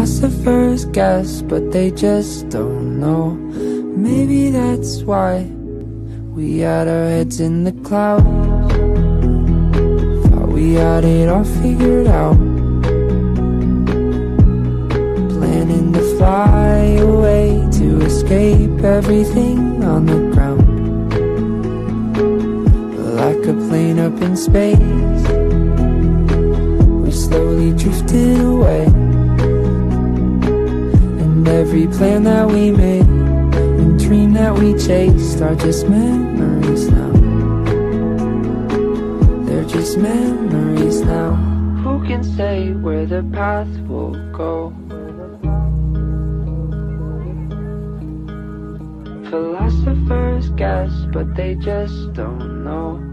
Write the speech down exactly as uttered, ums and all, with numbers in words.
Philosophers guess, but they just don't know. Maybe that's why we had our heads in the clouds. Thought we had it all figured out, planning to fly away to escape everything on the ground. Like a plane up in space, we slowly drifted away. And every plan that we made and dream that we chased are just memories now. They're just memories now. Who can say where the path will go? Philosophers guess, but they just don't know.